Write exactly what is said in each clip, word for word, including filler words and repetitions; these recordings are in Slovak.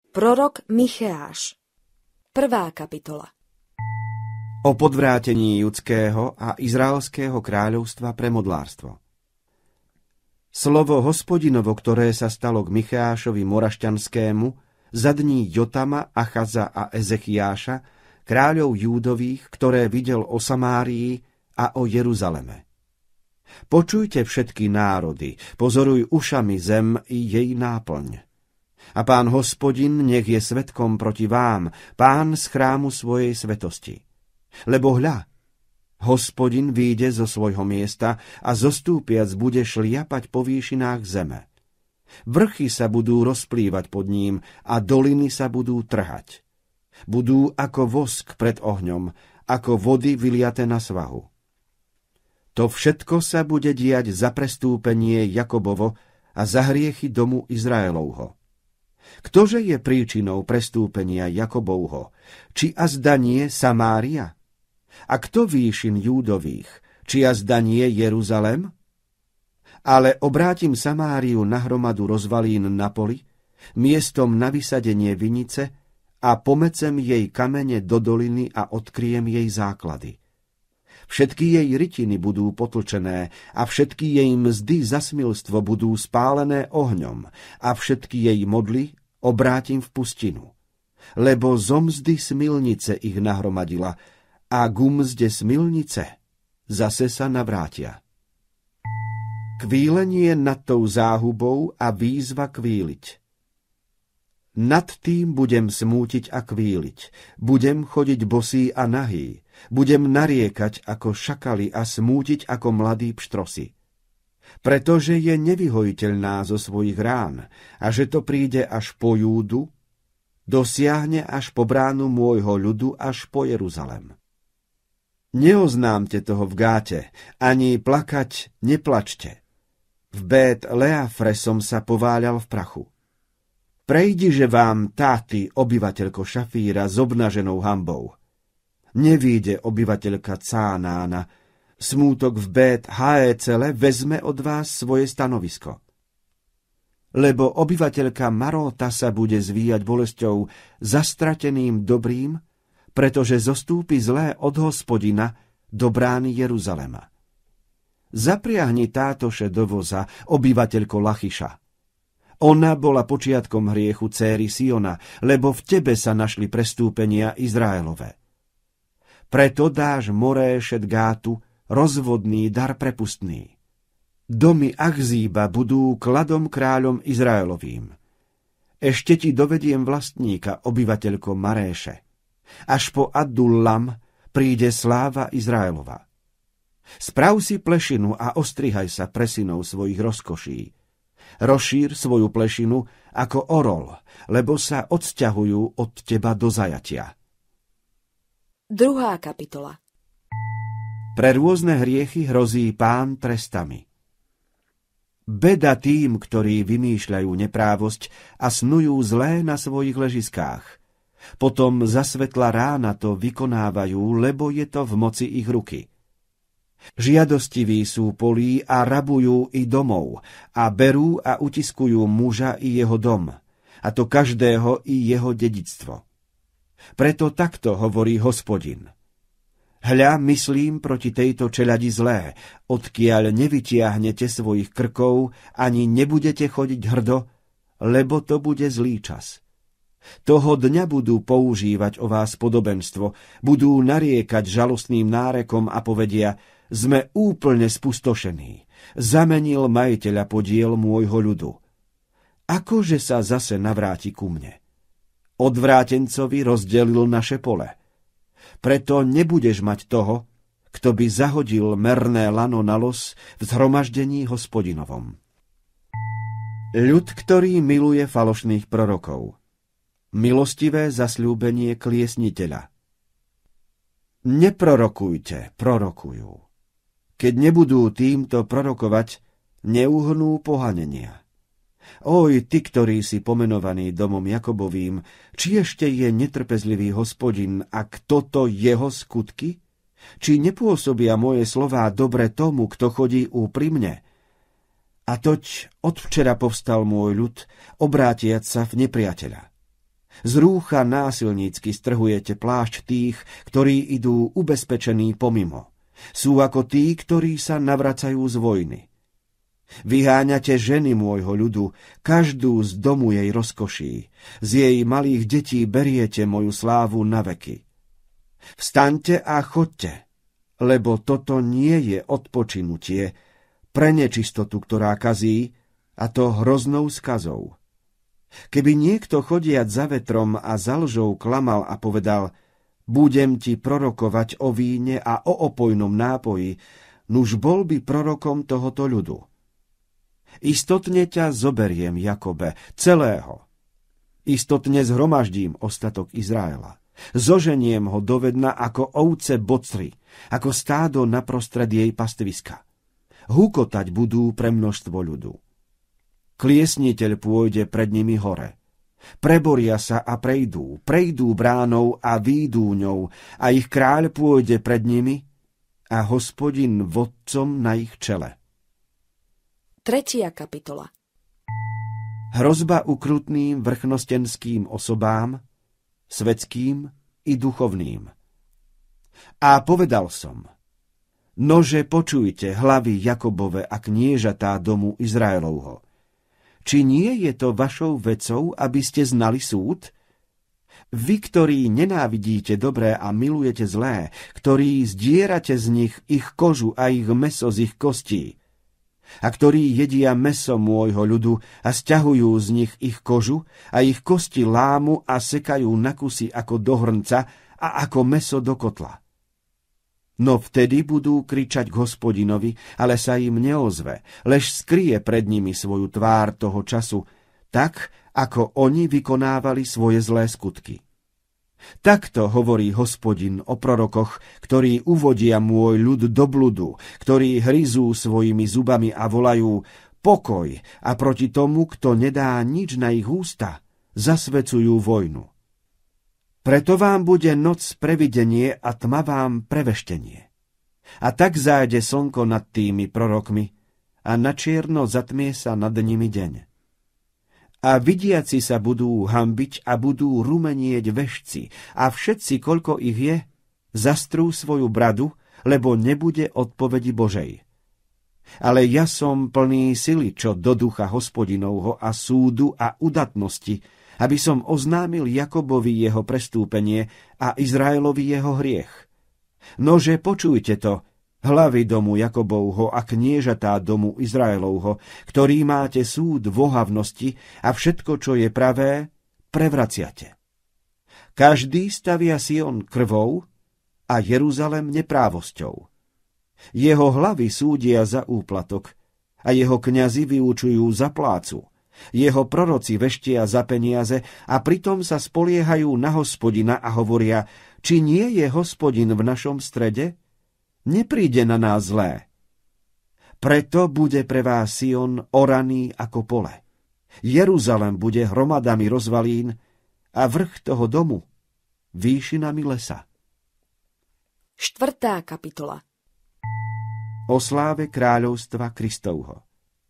Prorok Micheáš. Prvá kapitola. O podvrátení judského a izraelského kráľovstva pre modlárstvo. Slovo Hospodinovo, ktoré sa stalo k Micheášovi Morašťanskému za dní Jotama, Achaza a Ezechiáša, kráľov Júdových, ktoré videl o Samárii a o Jeruzaleme. Počujte všetky národy, pozoruj ušami zem i jej náplň. A Pán Hospodin nech je svedkom proti vám, Pán z chrámu svojej svetosti. Lebo hľa, Hospodin vyjde zo svojho miesta a zostúpiac bude šliapať po výšinách zeme. Vrchy sa budú rozplývať pod ním a doliny sa budú trhať. Budú ako vosk pred ohňom, ako vody vyliate na svahu. To všetko sa bude diať za prestúpenie Jakobovo a za hriechy domu Izraelovho. Ktože je príčinou prestúpenia Jakobovho? Či azda nie Samária? A kto výšin Júdových? Či azda nie Jeruzalem? Ale obrátim Samáriu na hromadu rozvalín na poli, miestom na vysadenie vinice a pomecem jej kamene do doliny a odkryjem jej základy. Všetky jej rytiny budú potlčené a všetky jej mzdy za smilstvo budú spálené ohňom a všetky jej modly obrátim v pustinu. Lebo zo mzdy smilnice ich nahromadila a ku mzde smilnice zase sa navrátia. Kvílenie nad tou záhubou a výzva kvíliť. Nad tým budem smútiť a kvíliť, budem chodiť bosý a nahý, budem nariekať ako šakali a smútiť ako mladí pštrosi. Pretože je nevyhojiteľná zo svojich rán a že to príde až po Júdu, dosiahne až po bránu môjho ľudu, až po Jeruzalem. Neoznámte toho v Gáte, ani plakať neplačte. V Bét Leafre som sa pováľal v prachu. Prejdiže vám, táty, obyvateľko Šafíra, s obnaženou hanbou. Nevíde obyvateľka Cánána, smútok v Bét Haécele vezme od vás svoje stanovisko. Lebo obyvateľka Maróta sa bude zvíjať bolesťou zastrateným dobrým, pretože zostúpi zlé od Hospodina do brány Jeruzalema. Zapriahni tátoše do voza, obyvateľko Lachiša. Ona bola počiatkom hriechu céry Siona, lebo v tebe sa našli prestúpenia Izraelove. Preto dáš Moréšet Gátu rozvodný dar prepustný. Domy Achzíba budú kladom kráľom Izraelovým. Ešte ti dovediem vlastníka, obyvateľko Maréše. Až po Adullam príde sláva Izraelova. Sprav si plešinu a ostrihaj sa presinov svojich rozkoší. Rozšír svoju plešinu ako orol, lebo sa odsťahujú od teba do zajatia. Druhá kapitola. Pre rôzne hriechy hrozí Pán trestami. Beda tým, ktorí vymýšľajú neprávosť a snujú zlé na svojich ležiskách. Potom za svetla rána to vykonávajú, lebo je to v moci ich ruky. Žiadostiví sú polí a rabujú i domov a berú a utiskujú muža i jeho dom, a to každého i jeho dedičstvo. Preto takto hovorí Hospodin. Hľa, myslím proti tejto čeľadi zlé, odkiaľ nevytiahnete svojich krkov, ani nebudete chodiť hrdo, lebo to bude zlý čas. Toho dňa budú používať o vás podobenstvo, budú nariekať žalostným nárekom a povedia: sme úplne spustošení, zamenil majiteľa podiel môjho ľudu. Akože sa zase navráti ku mne? Odvrátencovi rozdelil naše pole. Preto nebudeš mať toho, kto by zahodil merné lano na los v zhromaždení Hospodinovom. Ľud, ktorý miluje falošných prorokov. Milostivé zasľúbenie kliesniteľa. Neprorokujte, prorokujú. Keď nebudú týmto prorokovať, neuhnú pohanenia. Oj, ty, ktorý si pomenovaný domom Jakobovým, či ešte je netrpezlivý Hospodin a kto to jeho skutky? Či nepôsobia moje slová dobre tomu, kto chodí úprimne? A toť od včera povstal môj ľud, obrátiac sa v nepriateľa. Z rúcha násilnícky strhujete plášť tých, ktorí idú ubezpečení pomimo. Sú ako tí, ktorí sa navracajú z vojny. Vyháňate ženy môjho ľudu, každú z domu jej rozkoší. Z jej malých detí beriete moju slávu na veky. Vstaňte a choďte, lebo toto nie je odpočinutie pre nečistotu, ktorá kazí, a to hroznou skazou. Keby niekto chodiac za vetrom a za lžou klamal a povedal: budem ti prorokovať o víne a o opojnom nápoji, nuž bol by prorokom tohoto ľudu. Istotne ťa zoberiem, Jakobe, celého. Istotne zhromaždím ostatok Izraela. Zoženiem ho do vedna ako ovce bocry, ako stádo naprostred jej pastviska. Hukotať budú pre množstvo ľudu. Kliesniteľ pôjde pred nimi hore. Preboria sa a prejdú, prejdú bránou a výjdú ňou, a ich kráľ pôjde pred nimi a Hospodin vodcom na ich čele. Tretia kapitola. Hrozba ukrutným vrchnostenským osobám, svetským i duchovným. A povedal som: nože počujte hlavy Jakobove a kniežatá domu Izraelovho. Či nie je to vašou vecou, aby ste znali súd? Vy, ktorí nenávidíte dobré a milujete zlé, ktorí zdierate z nich ich kožu a ich mäso z ich kostí, a ktorí jedia mäso môjho ľudu a sťahujú z nich ich kožu a ich kosti lámu a sekajú na kusy ako do hrnca a ako mäso do kotla. No vtedy budú kričať k Hospodinovi, ale sa im neozve, lež skrie pred nimi svoju tvár toho času, tak, ako oni vykonávali svoje zlé skutky. Takto hovorí Hospodin o prorokoch, ktorí uvodia môj ľud do bludu, ktorí hryzú svojimi zubami a volajú pokoj, a proti tomu, kto nedá nič na ich ústa, zasvedcujú vojnu. Preto vám bude noc previdenie a tma vám preveštenie. A tak zájde slnko nad tými prorokmi a načierno zatmie sa nad nimi deň. A vidiaci sa budú hanbiť a budú rumenieť vešci, a všetci, koľko ich je, zastrú svoju bradu, lebo nebude odpovedi Božej. Ale ja som plný sily, čo do ducha Hospodinovho a súdu a udatnosti, aby som oznámil Jakobovi jeho prestúpenie a Izraelovi jeho hriech. Nože počujte to, hlavy domu Jakobovho a kniežatá domu Izraelovho, ktorý máte súd v ohavnosti a všetko, čo je pravé, prevraciate. Každý stavia Sion krvou a Jeruzalem neprávosťou. Jeho hlavy súdia za úplatok a jeho kňazi vyučujú za plácu. Jeho proroci veštia za peniaze a pritom sa spoliehajú na Hospodina a hovoria: či nie je Hospodin v našom strede? Nepríde na nás zlé. Preto bude pre vás Sion oraný ako pole. Jeruzalem bude hromadami rozvalín a vrch toho domu výšinami lesa. Štvrtá kapitola. O sláve kráľovstva Kristovho.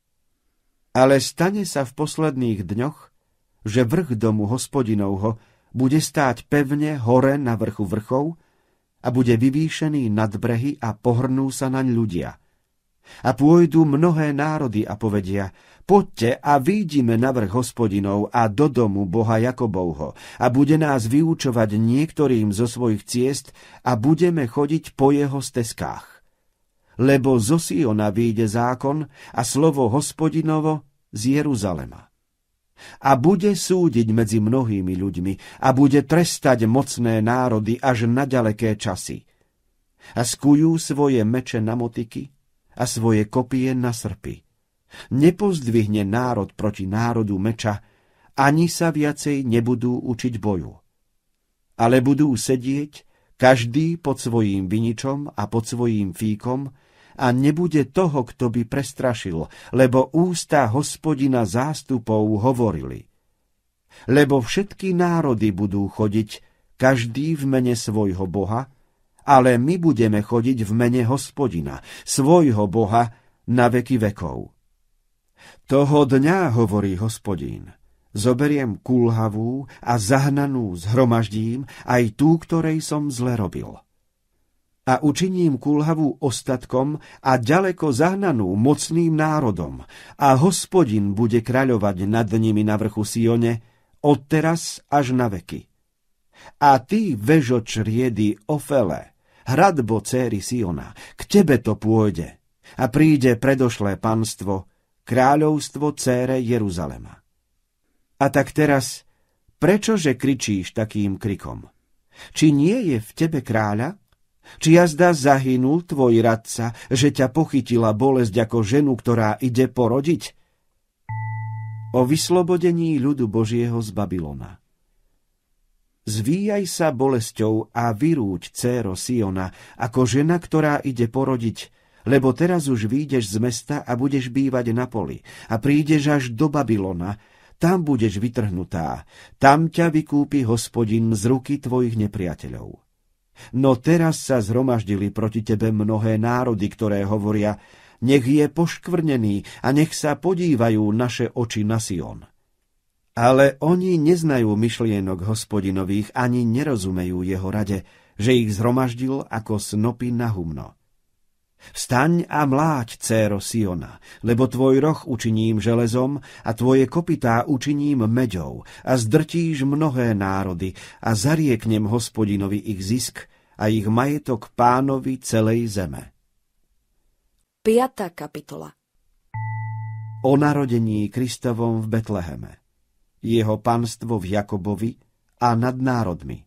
Ale stane sa v posledných dňoch, že vrch domu Hospodinovho bude stáť pevne hore na vrchu vrchov a bude vyvýšený nad brehy a pohrnú sa naň ľudia. A pôjdu mnohé národy a povedia: poďte a výjdime na vrch Hospodinov a do domu Boha Jakobovho a bude nás vyučovať niektorým zo svojich ciest a budeme chodiť po jeho stezkách. Lebo zo Siona vyjde zákon a slovo Hospodinovo z Jeruzalema. A bude súdiť medzi mnohými ľuďmi a bude trestať mocné národy až na ďaleké časy. A skujú svoje meče na motyky a svoje kopie na srpy. Nepozdvihne národ proti národu meča, ani sa viacej nebudú učiť boju. Ale budú sedieť, každý pod svojím viničom a pod svojím fíkom, a nebude toho, kto by prestrašil, lebo ústa Hospodina zástupov hovorili. Lebo všetky národy budú chodiť, každý v mene svojho Boha, ale my budeme chodiť v mene Hospodina, svojho Boha, na veky vekov. Toho dňa, hovorí Hospodín, Zoberiem kúlhavú a zahnanú zhromaždím, aj tú, ktorej som zle robil. A učiním kúlhavú ostatkom a ďaleko zahnanú mocným národom, a Hospodin bude kráľovať nad nimi na vrchu Sione, odteraz až na veky. A ty, vežo čriedy Ofele, hradbo céry Siona, k tebe to pôjde, a príde predošlé panstvo, kráľovstvo cére Jeruzalema. A tak teraz, prečože kričíš takým krikom? Či nie je v tebe kráľa? Či jazda zahynul tvoj radca, že ťa pochytila bolesť ako ženu, ktorá ide porodiť? O vyslobodení ľudu Božieho z Babylona. Zvíjaj sa bolesťou a vyrúď, céro Siona, ako žena, ktorá ide porodiť, lebo teraz už výjdeš z mesta a budeš bývať na poli a prídeš až do Babylona. Tam budeš vytrhnutá, tam ťa vykúpi Hospodin z ruky tvojich nepriateľov. No teraz sa zhromaždili proti tebe mnohé národy, ktoré hovoria, nech je poškvrnený a nech sa podívajú naše oči na Sion. Ale oni neznajú myšlienok Hospodinových ani nerozumejú jeho rade, že ich zhromaždil ako snopy na humno. Vstaň a mláď, céro Siona, lebo tvoj roh učiním železom a tvoje kopytá učiním meďou a zdrtíš mnohé národy a zarieknem Hospodinovi ich zisk a ich majetok Pánovi celej zeme. piata kapitola. O narodení Kristovom v Betleheme, jeho panstvo v Jakobovi a nad národmi.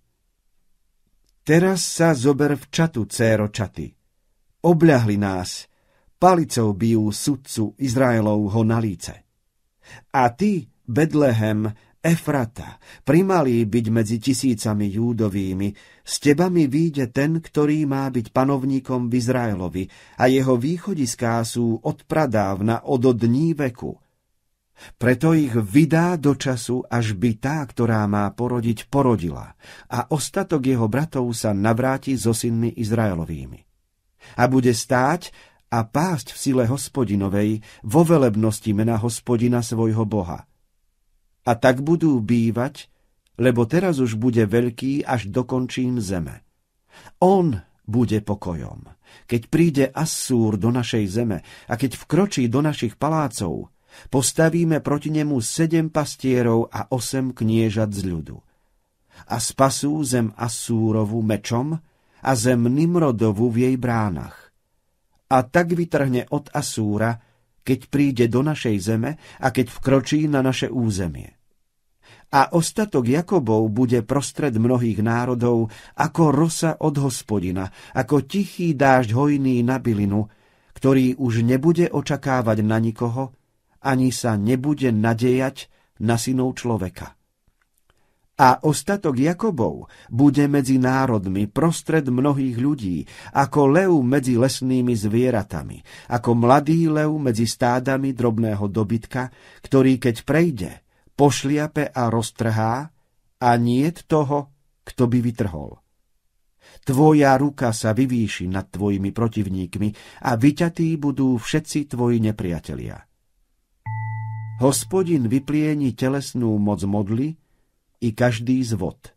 Teraz sa zober v čatu, céro čaty. Obľahli nás, palicou bijú sudcu Izraelovho na líce. A ty, Betlehem, Efrata, primalý byť medzi tisícami Júdovými, s teba mi výjde ten, ktorý má byť panovníkom v Izraelovi, a jeho východiská sú od pradávna od dní veku. Preto ich vydá do času, až by tá, ktorá má porodiť, porodila, a ostatok jeho bratov sa navráti so synmi Izraelovými. A bude stáť a pásť v sile Hospodinovej vo velebnosti mena Hospodina svojho Boha. A tak budú bývať, lebo teraz už bude veľký až do končín zeme. On bude pokojom, keď príde Assúr do našej zeme a keď vkročí do našich palácov, postavíme proti nemu sedem pastierov a osem kniežat z ľudu. A spasú zem Assúrovu mečom a zem Nimrodovu v jej bránach. A tak vytrhne od Asúra, keď príde do našej zeme a keď vkročí na naše územie. A ostatok Jakobov bude prostred mnohých národov ako rosa od Hospodina, ako tichý dážď hojný na bylinu, ktorý už nebude očakávať na nikoho, ani sa nebude nadejať na synov človeka. A ostatok Jakobov bude medzi národmi prostred mnohých ľudí, ako lev medzi lesnými zvieratami, ako mladý lev medzi stádami drobného dobytka, ktorý keď prejde, pošliape a roztrhá, a niet toho, kto by vytrhol. Tvoja ruka sa vyvýši nad tvojimi protivníkmi a vyťatí budú všetci tvoji nepriatelia. Hospodin vyplieni telesnú moc modly i každý zvod.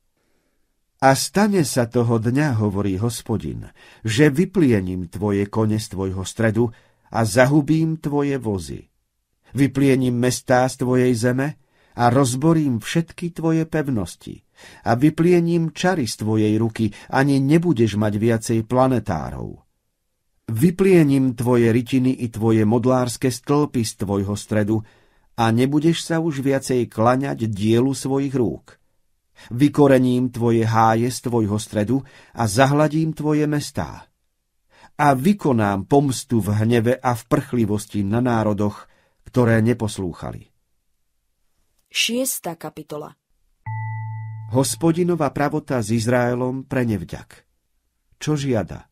A stane sa toho dňa, hovorí Hospodin, že vypliením tvoje kone z tvojho stredu a zahubím tvoje vozy. Vypliením mestá z tvojej zeme a rozborím všetky tvoje pevnosti. A vypliením čary z tvojej ruky, ani nebudeš mať viacej planetárov. Vypliením tvoje rytiny i tvoje modlárske stĺpy z tvojho stredu a nebudeš sa už viacej klaňať dielu svojich rúk. Vykorením tvoje háje z tvojho stredu a zahladím tvoje mestá. A vykonám pomstu v hneve a v prchlivosti na národoch, ktoré neposlúchali. šiesta kapitola. Hospodinova pravota s Izraelom pre nevďak. Čo žiada?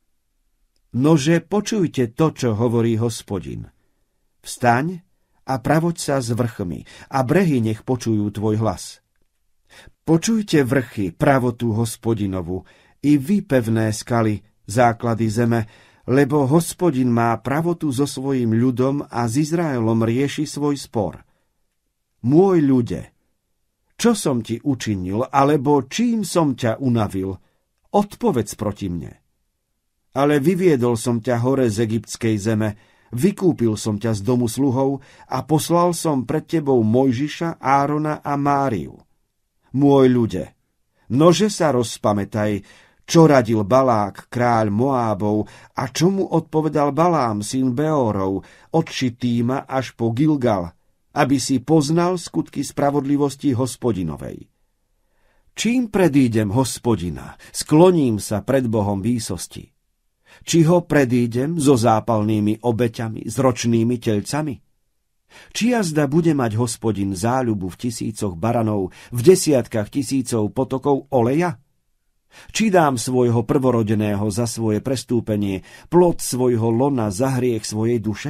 Nože počujte to, čo hovorí Hospodin. Vstaň a pravoď sa s vrchmi, a brehy nech počujú tvoj hlas. Počujte vrchy, pravotu Hospodinovu, i vy, pevné skaly, základy zeme, lebo Hospodin má pravotu so svojím ľudom a s Izraelom rieši svoj spor. Môj ľude, čo som ti učinil, alebo čím som ťa unavil, odpovedz proti mne. Ale vyviedol som ťa hore z egyptskej zeme, vykúpil som ťa z domu sluhov a poslal som pred tebou Mojžiša, Árona a Máriu. Môj ľude, nože sa rozpamätaj, čo radil Balák, kráľ Moábov, a čo mu odpovedal Balám, syn Beorov, od Šitíma až po Gilgal, aby si poznal skutky spravodlivosti Hospodinovej. Čím predídem Hospodina, skloním sa pred Bohom výsosti. Či ho predídem so zápalnými obeťami, s ročnými telcami? Či jazda bude mať Hospodin záľubu v tisícoch baranov, v desiatkách tisícov potokov oleja? Či dám svojho prvorodeného za svoje prestúpenie, plod svojho lona za hriech svojej duše?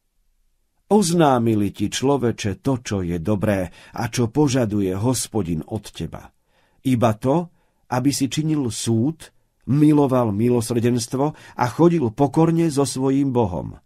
Oznámili ti, človeče, to, čo je dobré a čo požaduje Hospodin od teba. Iba to, aby si činil súd, miloval milosrdenstvo a chodil pokorne so svojím Bohom.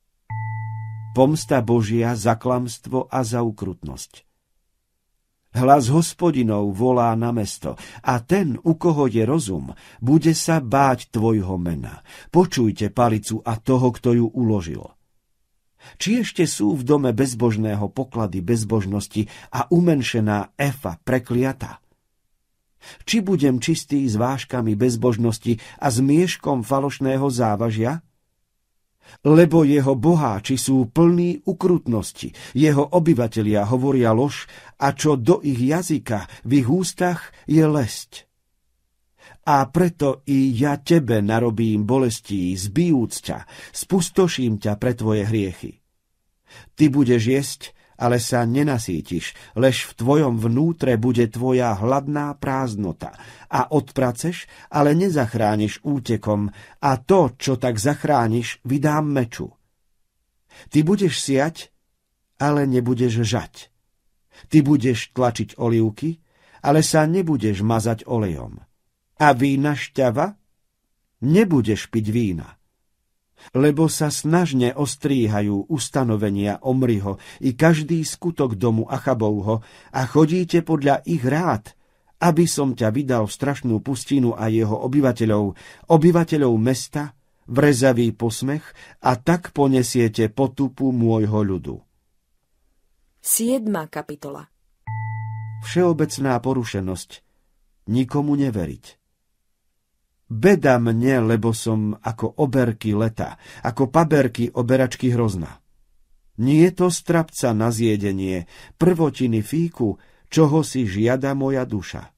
Pomsta Božia za klamstvo a za ukrutnosť. Hlas Hospodinov volá na mesto a ten, u koho je rozum, bude sa báť tvojho mena. Počujte palicu a toho, kto ju uložil. Či ešte sú v dome bezbožného poklady bezbožnosti a umenšená efa prekliata? Či budem čistý s váškami bezbožnosti a s mieškom falošného závažia? Lebo jeho boháči sú plní ukrutnosti, jeho obyvatelia hovoria lož a čo do ich jazyka, v ich ústach je lesť. A preto i ja tebe narobím bolestí, zbijúc ťa, spustoším ťa pre tvoje hriechy. Ty budeš jesť, ale sa nenasítiš, lež v tvojom vnútre bude tvoja hladná prázdnota a odpraceš, ale nezachrániš útekom a to, čo tak zachrániš, vydám meču. Ty budeš siať, ale nebudeš žať. Ty budeš tlačiť olivky, ale sa nebudeš mazať olejom. A vína šťava? Nebudeš piť vína. Lebo sa snažne ostríhajú ustanovenia Omriho i každý skutok domu Achabovho a chodíte podľa ich rád, aby som ťa vydal v strašnú pustinu a jeho obyvateľov, obyvateľov mesta, vrezavý posmech a tak ponesiete potupu môjho ľudu. Siedma kapitola. Všeobecná porušenosť. Nikomu neveriť. Beda mne, lebo som ako oberky leta, ako paberky oberačky hrozna. Nie to strapca na zjedenie, prvotiny fíku, čoho si žiada moja duša.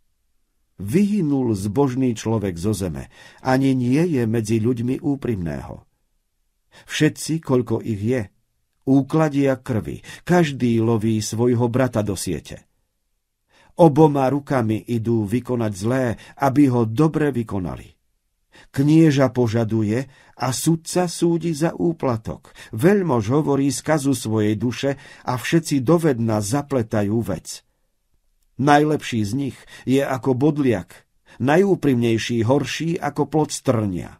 Vyhynul zbožný človek zo zeme, ani nie je medzi ľuďmi úprimného. Všetci, koľko ich je, úkladia krvi, každý loví svojho brata do siete. Oboma rukami idú vykonať zlé, aby ho dobre vykonali. Knieža požaduje a sudca súdi za úplatok. Veľmož hovorí skazu svojej duše a všetci dovedna zapletajú vec. Najlepší z nich je ako bodliak, najúprimnejší horší ako plod strnia.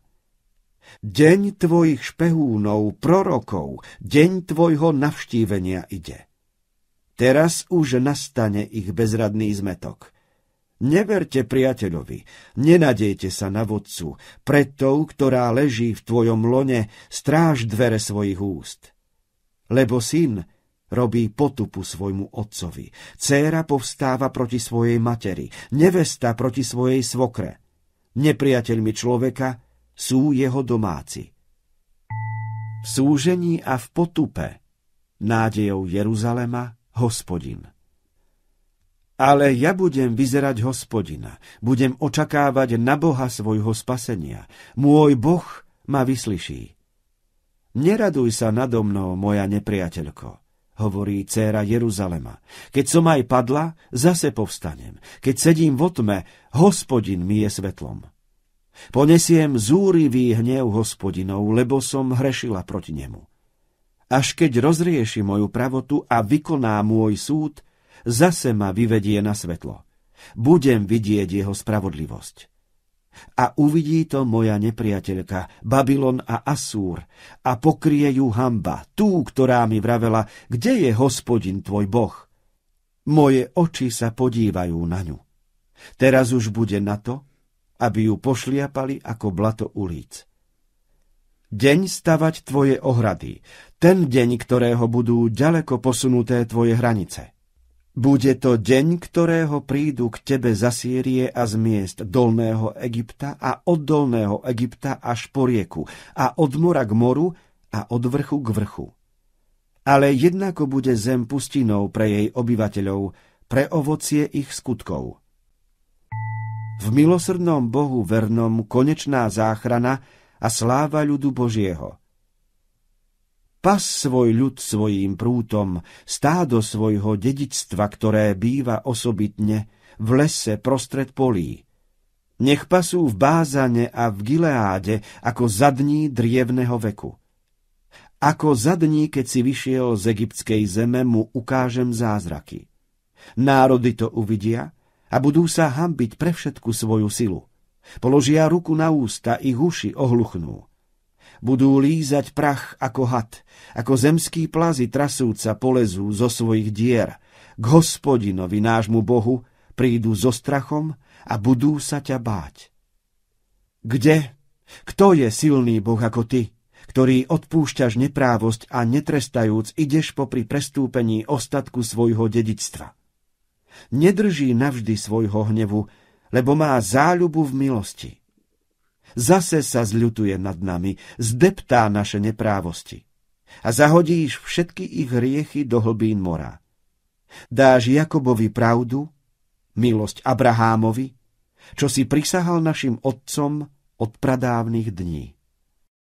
Deň tvojich špehúnov, prorokov, deň tvojho navštívenia ide. Teraz už nastane ich bezradný zmetok. Neverte priateľovi, nenadejte sa na vodcu, pred tou, ktorá leží v tvojom lone, stráž dvere svojich úst. Lebo syn robí potupu svojmu otcovi, dcéra povstáva proti svojej materi, nevesta proti svojej svokre. Nepriateľmi človeka sú jeho domáci. V súžení a v potupe nádejou Jeruzalema Hospodin. Ale ja budem vyzerať Hospodina, budem očakávať na Boha svojho spasenia. Môj Boh ma vyslyší. Neraduj sa nado mnou, moja nepriateľko, hovorí dcéra Jeruzalema. Keď som aj padla, zase povstanem. Keď sedím vo tme, Hospodin mi je svetlom. Ponesiem zúrivý hnev Hospodinov, lebo som hrešila proti nemu. Až keď rozrieši moju pravotu a vykoná môj súd, zase ma vyvedie na svetlo. Budem vidieť jeho spravodlivosť. A uvidí to moja nepriateľka, Babylon a Asúr, a pokrie ju hanba, tú, ktorá mi vravela, kde je Hospodin tvoj Boh? Moje oči sa podívajú na ňu. Teraz už bude na to, aby ju pošliapali ako blato ulic. Deň stavať tvoje ohrady, ten deň, ktorého budú ďaleko posunuté tvoje hranice. Bude to deň, ktorého prídu k tebe z Asýrie a z miest dolného Egypta a od dolného Egypta až po rieku a od mora k moru a od vrchu k vrchu. Ale jednako bude zem pustinou pre jej obyvateľov, pre ovocie ich skutkov. V milosrdnom Bohu vernom konečná záchrana a sláva ľudu Božieho. Pas svoj ľud svojím prútom, stádo svojho dedičstva, ktoré býva osobitne v lese prostred polí. Nech pasú v Bázane a v Gileáde ako za dní drievneho veku. Ako za dní, keď si vyšiel z egyptskej zeme, mu ukážem zázraky. Národy to uvidia a budú sa hanbiť pre všetku svoju silu. Položia ruku na ústa, ich uši ohluchnú. Budú lízať prach ako had, ako zemský plazy trasúca polezú zo svojich dier. K Hospodinovi, nášmu Bohu, prídu so strachom a budú sa ťa báť. Kde? Kto je silný Boh ako ty, ktorý odpúšťaš neprávosť a netrestajúc ideš popri prestúpení ostatku svojho dedičstva? Nedrží navždy svojho hnevu, lebo má záľubu v milosti. Zase sa zľutuje nad nami, zdeptá naše neprávosti a zahodíš všetky ich hriechy do hlbín mora. Dáš Jakobovi pravdu, milosť Abrahámovi, čo si prisahal našim otcom od pradávnych dní.